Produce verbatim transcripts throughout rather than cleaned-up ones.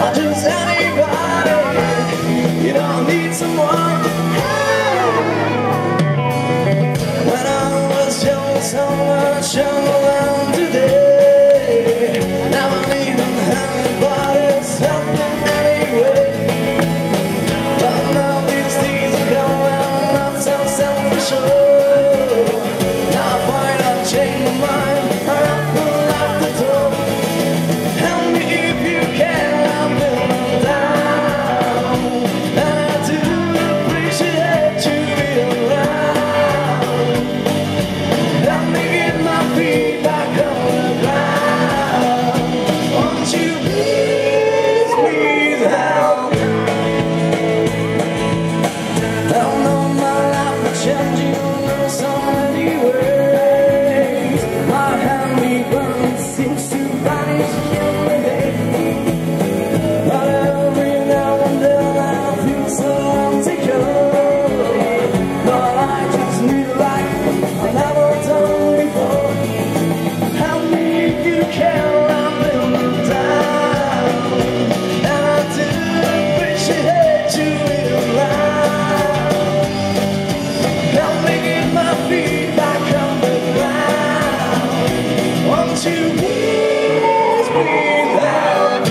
not just anybody. You don't need someone. When I was young, so much younger than today. Now I'm leaving anybody's helping anyway. But now these days are going, not so self-assured. Now I find I've changed my mind. I have to lock the door. Help me if you can, I'm feeling down. And I do appreciate you being around. Help me get my feet back on the ground. Won't you please, please help? I know my life is changing in so many ways. My hand burn seems to vanish every day. But every now and then I feel so insecure. But I just need a life I've never done before. Help me if you can, I'm feeling down. And I do appreciate you being around. Help me get my feet back on the ground. Won't you please, please help?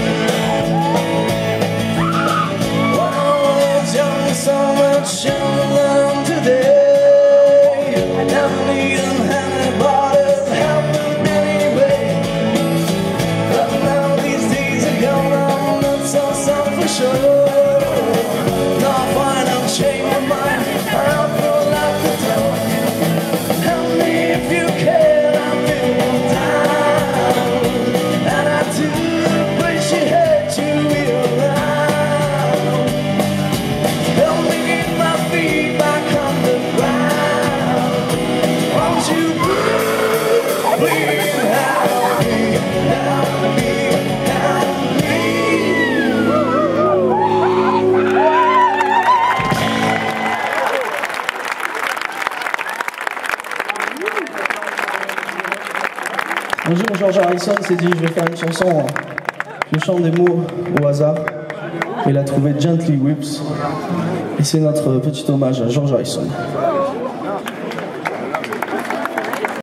When I was young, so much younger than today. Never needing anybody's help in any way. But now these days are gone, I'm not so self-assured. Now I find I'm changing my mind. I have to lock the door. Help me if you can, I'm feeling down. And I do appreciate you being around. Help me get my feet back on the ground. Won't you please, please help me, help me, help me. Un jour, George Harrison s'est dit, je vais faire une chanson, je chante des mots au hasard. Il a trouvé Gently Whips. Et c'est notre petit hommage à George Harrison.